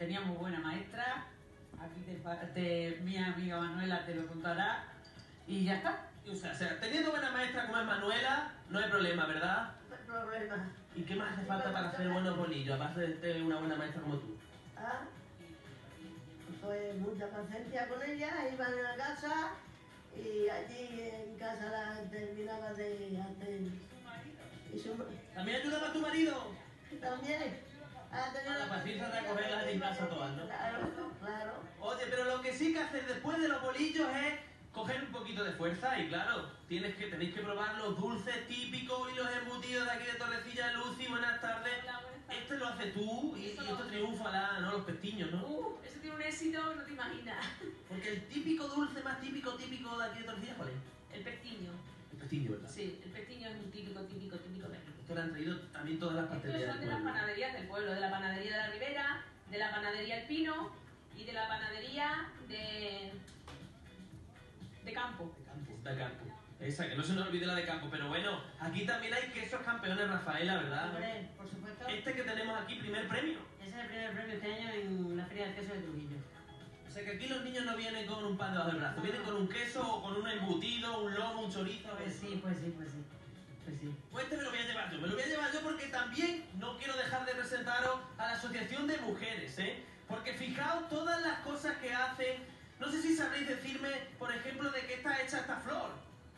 teníamos buena maestra, aquí mi amiga Manuela te lo contará, y ya está. O sea, teniendo buena maestra como es Manuela, no hay problema, ¿verdad? No hay problema. ¿Y qué más hace falta para hacer buenos bolillos, aparte de tener una buena maestra como tú? Ah, pues mucha paciencia con ella, iban a la casa y allí en casa la terminaba de hacer. ¿También ayudaba a tu marido? También. La paciencia de acogerlas en casa todas, ¿no? Claro, claro. Oye, pero lo que sí que haces después de los bolillos es coger un poquito de fuerza y claro, tenéis que probar los dulces típicos y los embutidos de aquí de Torrecilla. Lucy, buenas tardes. Este lo haces tú y esto triunfa, ¿no? Los pestiños, ¿no? Eso tiene un éxito, no te imaginas. Porque el típico dulce más típico de aquí de Torrecilla, ¿cuál es? El pestiño. El pestiño, ¿verdad? Sí, el pestiño es un típico de aquí. Esto lo han traído también todas las Estos pastelerías son de del las pueblo. panaderías del pueblo, de la panadería de la Ribera, de la panadería El Pino y de la panadería de Campo. De campo. Esa, que no se nos olvide la de campo. Pero bueno, aquí también hay quesos campeones, Rafaela, ¿verdad? Hombre, por supuesto. Este que tenemos aquí, primer premio. Ese es el primer premio este año en la Feria del Queso de Trujillo. O sea que aquí los niños no vienen con un pan debajo del brazo, vienen con un queso o con un embutido, un lomo, un chorizo. Pues sí. Pues Este me lo voy a llevar yo, porque también no quiero dejar de presentaros a la Asociación de Mujeres, ¿eh? Porque fijaos todas las cosas que hacen. No sé si sabréis decirme, por ejemplo, de qué está hecha esta flor.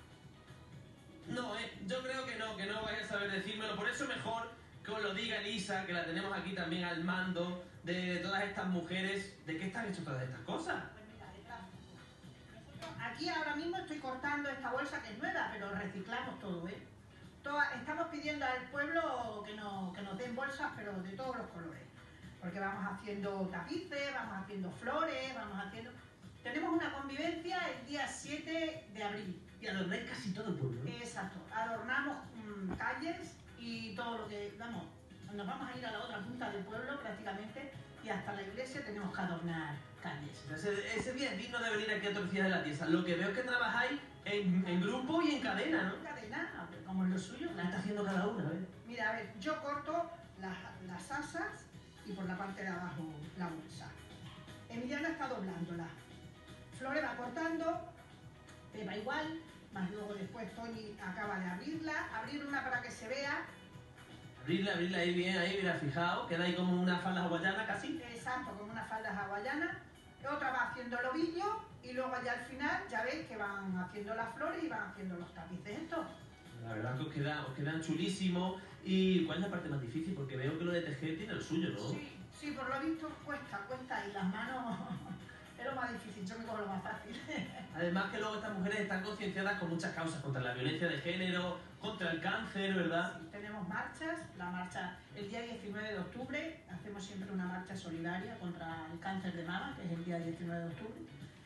No, yo creo que no vais a saber decírmelo, por eso mejor que os lo diga Elisa, que la tenemos aquí también al mando de todas estas mujeres. ¿De qué están hechas todas estas cosas? Pues mira, de plástico. Aquí ahora mismo estoy cortando esta bolsa que es nueva, pero reciclamos todo, ¿eh? Estamos pidiendo al pueblo que nos den bolsas, pero de todos los colores. Porque vamos haciendo tapices, vamos haciendo flores, Tenemos una convivencia el día 7 de abril. Y adornáis casi todo el pueblo, ¿no? Exacto. Adornamos calles y todo lo que... Vamos, nos vamos a ir a la otra punta del pueblo prácticamente y hasta la iglesia tenemos que adornar calles. Ese día es digno de venir aquí a Torrecilla de la Tiesa. Lo que veo es que trabajáis en grupo y en cadena, ¿no? En cadena, como es lo suyo. ¿Qué está haciendo cada una? Mira, a ver, yo corto las asas y por la parte de abajo la bolsa. Emiliana está doblándola. Flores va cortando, Pepa igual, más luego después Tony acaba de abrir una para que se vea. Abrirla ahí bien, ahí, mira, fijaos, queda ahí como una falda hawaiana casi. Exacto, como una falda hawaiana. Otra va haciendo el ovillo y luego allá al final ya veis que van haciendo las flores y van haciendo los tapices estos. La verdad que os quedan chulísimos. ¿Y cuál es la parte más difícil? Porque veo que lo de tejer tiene lo suyo, ¿no? Sí, por lo visto cuesta y las manos es lo más difícil, yo me cojo lo más fácil. Además que luego estas mujeres están concienciadas con muchas causas, contra la violencia de género, contra el cáncer, ¿verdad? Sí, tenemos marchas, la marcha el día 19 de octubre, hacemos siempre una marcha solidaria contra el cáncer de mama, que es el día 19 de octubre.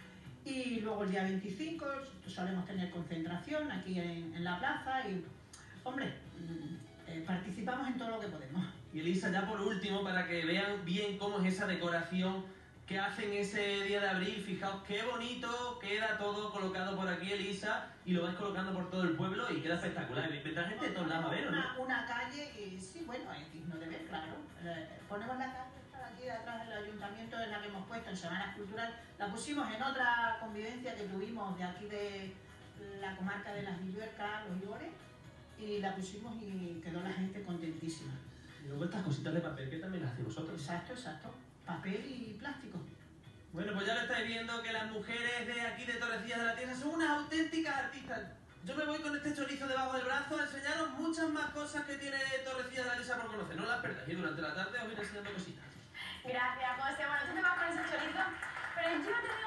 Y luego el día 25 solemos tener concentración aquí en la plaza y, hombre, participamos en todo lo que podemos. Y Elisa, ya por último, para que vean bien cómo es esa decoración que hacen ese día de abril, fijaos qué bonito queda todo colocado por aquí, Elisa, y lo vais colocando por todo el pueblo y queda espectacular. Y vendrá gente de todos lados a ver, ¿no? Una calle, sí, bueno, es digno de ver, claro. Ponemos la calle aquí detrás del ayuntamiento, en la que hemos puesto en Semana Cultural, la pusimos en otra convivencia que tuvimos de aquí de la comarca de las Villuercas, Los Ibores, y la pusimos y quedó la gente contentísima. Y luego estas cositas de papel que también las hacéis vosotros. Exacto. Papel y plástico. Bueno, pues ya lo estáis viendo que las mujeres de aquí de Torrecillas de la Tiesa son unas auténticas artistas. Yo me voy con este chorizo debajo del brazo a enseñaros muchas más cosas que tiene Torrecillas de la Tiesa por conocer. No las perdáis y durante la tarde os iré enseñando cositas. Gracias, José. Bueno, tú te vas con ese chorizo, pero llévate